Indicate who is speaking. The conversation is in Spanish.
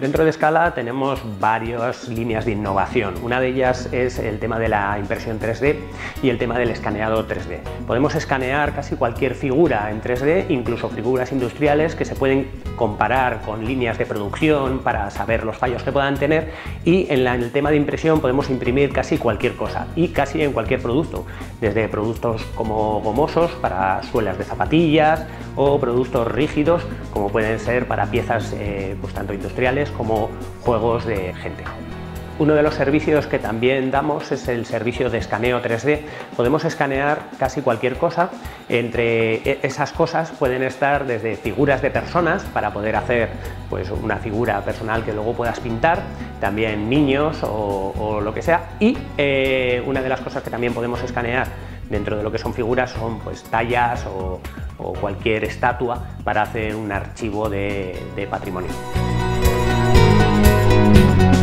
Speaker 1: Dentro de Scala tenemos varias líneas de innovación. Una de ellas es el tema de la impresión 3D y el tema del escaneado 3D. Podemos escanear casi cualquier figura en 3D, incluso figuras industriales que se pueden comparar con líneas de producción para saber los fallos que puedan tener, y en el tema de impresión podemos imprimir casi cualquier cosa y casi en cualquier producto, desde productos como gomosos para suelas de zapatillas o productos rígidos como pueden ser para piezas pues tanto industriales como juegos de gente. Uno de los servicios que también damos es el servicio de escaneo 3D. Podemos escanear casi cualquier cosa. Entre esas cosas pueden estar desde figuras de personas para poder hacer pues una figura personal que luego puedas pintar, también niños o lo que sea, y una de las cosas que también podemos escanear dentro de lo que son figuras son pues tallas o cualquier estatua para hacer un archivo de patrimonio.